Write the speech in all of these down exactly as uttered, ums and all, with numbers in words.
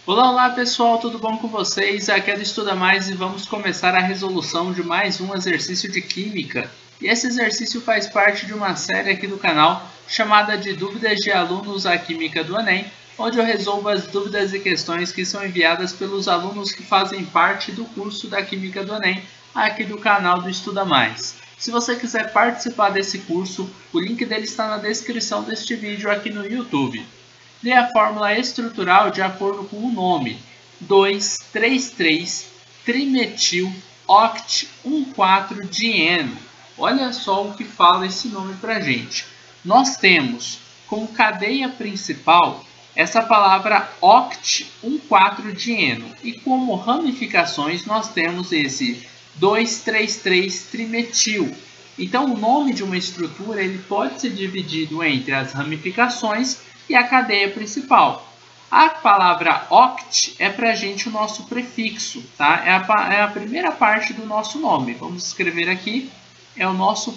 Olá, olá pessoal, tudo bom com vocês? Aqui é do Estuda Mais e vamos começar a resolução de mais um exercício de Química. E esse exercício faz parte de uma série aqui do canal chamada de Dúvidas de Alunos à Química do Enem, onde eu resolvo as dúvidas e questões que são enviadas pelos alunos que fazem parte do curso da Química do Enem, aqui do canal do Estuda Mais. Se você quiser participar desse curso, o link dele está na descrição deste vídeo aqui no YouTube. Dê a fórmula estrutural de acordo com o nome: dois três três trimetil oct quatorze dieno. Olha só o que fala esse nome para a gente. Nós temos como cadeia principal essa palavra oct quatorze dieno e como ramificações nós temos esse dois três três trimetil. Então o nome de uma estrutura ele pode ser dividido entre as ramificações e a cadeia principal. A palavra oct é para a gente o nosso prefixo, tá? É a, é a primeira parte do nosso nome. Vamos escrever aqui, é o nosso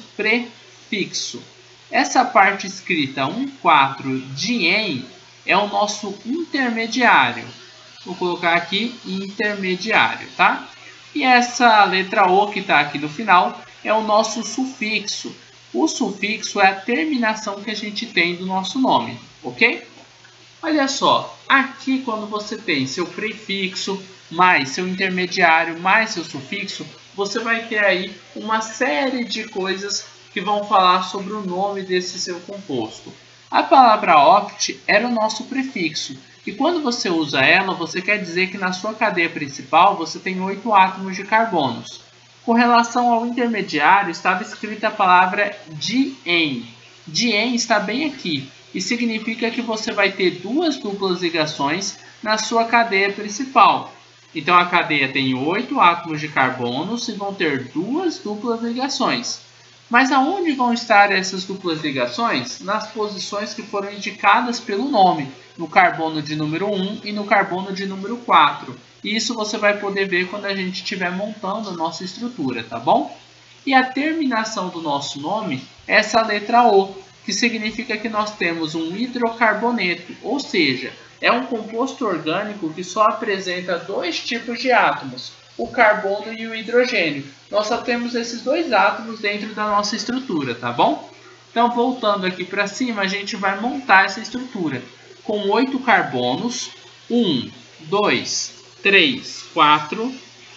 prefixo. Essa parte escrita quatorze dien é o nosso intermediário. Vou colocar aqui intermediário, tá? E essa letra O que está aqui no final é o nosso sufixo. O sufixo é a terminação que a gente tem do nosso nome, ok? Olha só, aqui quando você tem seu prefixo, mais seu intermediário, mais seu sufixo, você vai ter aí uma série de coisas que vão falar sobre o nome desse seu composto. A palavra oct era o nosso prefixo, e quando você usa ela, você quer dizer que na sua cadeia principal você tem oito átomos de carbonos. Com relação ao intermediário, estava escrita a palavra dien. Dien está bem aqui e significa que você vai ter duas duplas ligações na sua cadeia principal. Então a cadeia tem oito átomos de carbonos e vão ter duas duplas ligações. Mas aonde vão estar essas duplas ligações? Nas posições que foram indicadas pelo nome, no carbono de número um e no carbono de número quatro. Isso você vai poder ver quando a gente estiver montando a nossa estrutura, tá bom? E a terminação do nosso nome é essa letra O, que significa que nós temos um hidrocarboneto, ou seja, é um composto orgânico que só apresenta dois tipos de átomos, o carbono e o hidrogênio. Nós só temos esses dois átomos dentro da nossa estrutura, tá bom? Então, voltando aqui para cima, a gente vai montar essa estrutura com oito carbonos, um, dois, três, quatro,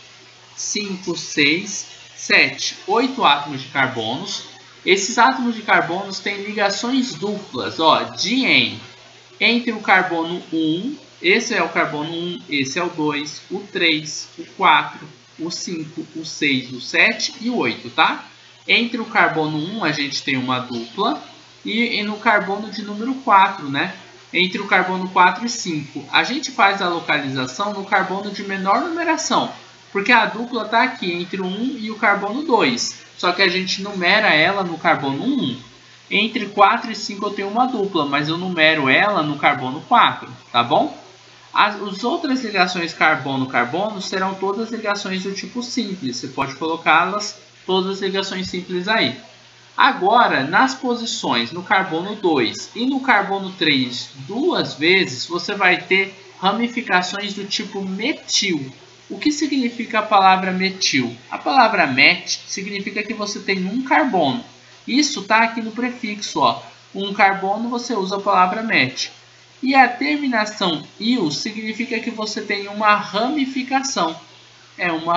cinco, seis, sete, oito átomos de carbonos. Esses átomos de carbonos têm ligações duplas, ó, dien, entre o carbono um, esse é o carbono um, esse é o dois, o três, o quatro, o cinco, o seis, o sete e o oito, tá? Entre o carbono um a gente tem uma dupla e, e no carbono de número quatro, né? Entre o carbono quatro e cinco. A gente faz a localização no carbono de menor numeração, porque a dupla está aqui entre o um e o carbono dois. Só que a gente numera ela no carbono um. Entre quatro e cinco eu tenho uma dupla, mas eu numero ela no carbono quatro, tá bom? As, as outras ligações carbono-carbono serão todas ligações do tipo simples. Você pode colocá-las, todas as ligações simples aí. Agora, nas posições no carbono dois e no carbono três duas vezes, você vai ter ramificações do tipo metil. O que significa a palavra metil? A palavra met significa que você tem um carbono. Isso está aqui no prefixo, ó. Um carbono você usa a palavra met. E a terminação il significa que você tem uma ramificação. É uma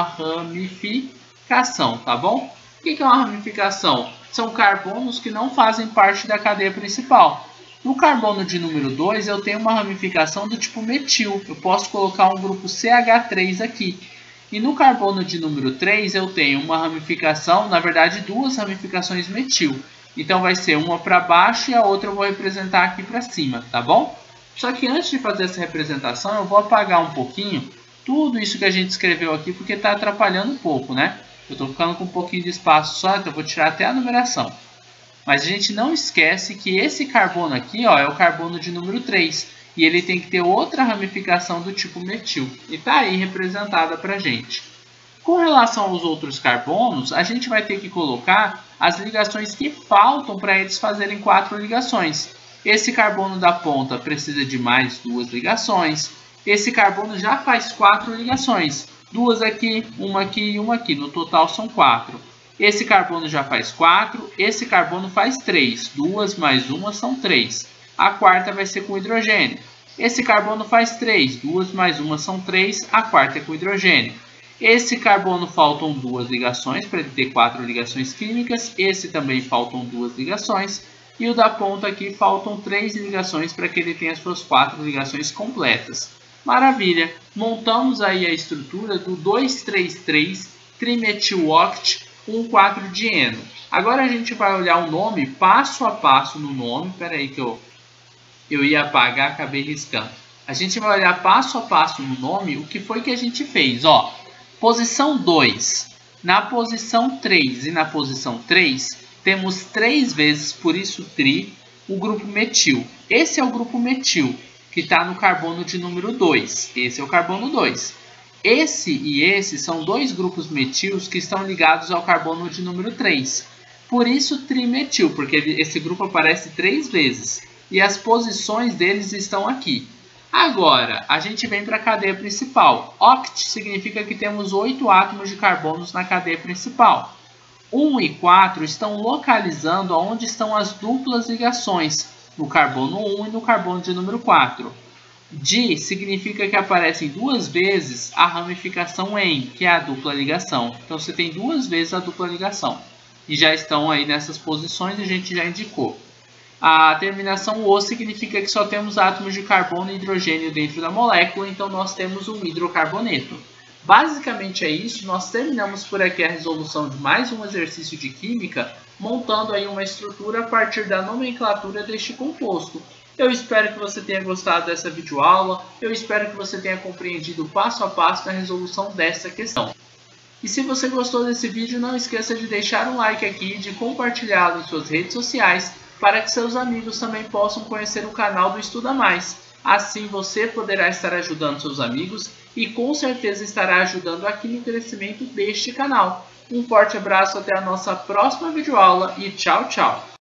ramificação, tá bom? O que é uma ramificação? São carbonos que não fazem parte da cadeia principal. No carbono de número dois, eu tenho uma ramificação do tipo metil. Eu posso colocar um grupo C H três aqui. E no carbono de número três, eu tenho uma ramificação, na verdade, duas ramificações metil. Então, vai ser uma para baixo e a outra eu vou representar aqui para cima, tá bom? Só que antes de fazer essa representação, eu vou apagar um pouquinho tudo isso que a gente escreveu aqui, porque está atrapalhando um pouco, né? Eu estou ficando com um pouquinho de espaço só, então eu vou tirar até a numeração. Mas a gente não esquece que esse carbono aqui, ó, é o carbono de número três. E ele tem que ter outra ramificação do tipo metil. E está aí representada para a gente. Com relação aos outros carbonos, a gente vai ter que colocar as ligações que faltam para eles fazerem quatro ligações. Esse carbono da ponta precisa de mais duas ligações. esse carbono já faz quatro ligações. Duas aqui, uma aqui e uma aqui. No total são quatro. Esse carbono já faz quatro. Esse carbono faz três. Duas mais uma são três. A quarta vai ser com hidrogênio. Esse carbono faz três. Duas mais uma são três. A quarta é com hidrogênio. Esse carbono faltam duas ligações para ele ter quatro ligações químicas. Esse também faltam duas ligações. E o da ponta aqui faltam três ligações para que ele tenha as suas quatro ligações completas. Maravilha! Montamos aí a estrutura do dois três três trimetiloct um quatro dieno. Agora a gente vai olhar o nome passo a passo no nome. Espera aí que eu, eu ia apagar, acabei riscando. A gente vai olhar passo a passo no nome o que foi que a gente fez. Ó, posição dois. Na posição três e na posição três, temos três vezes, por isso tri, o grupo metil. Esse é o grupo metil, que está no carbono de número dois. Esse é o carbono dois. Esse e esse são dois grupos metis que estão ligados ao carbono de número três. Por isso trimetil, porque esse grupo aparece três vezes. E as posições deles estão aqui. Agora, a gente vem para a cadeia principal. Oct significa que temos oito átomos de carbonos na cadeia principal. um e quatro estão localizando onde estão as duplas ligações, no carbono um e no carbono de número quatro. Di significa que aparecem duas vezes a ramificação em, que é a dupla ligação. Então você tem duas vezes a dupla ligação. E já estão aí nessas posições, a gente já indicou. A terminação O significa que só temos átomos de carbono e hidrogênio dentro da molécula, então nós temos um hidrocarboneto. Basicamente é isso, nós terminamos por aqui a resolução de mais um exercício de química, montando aí uma estrutura a partir da nomenclatura deste composto. Eu espero que você tenha gostado dessa videoaula, eu espero que você tenha compreendido passo a passo na resolução dessa questão. E se você gostou desse vídeo, não esqueça de deixar um like aqui e de compartilhá-lo em suas redes sociais, para que seus amigos também possam conhecer o canal do Estuda Mais. Assim você poderá estar ajudando seus amigos e com certeza estará ajudando aqui no crescimento deste canal. Um forte abraço, até a nossa próxima videoaula e tchau, tchau!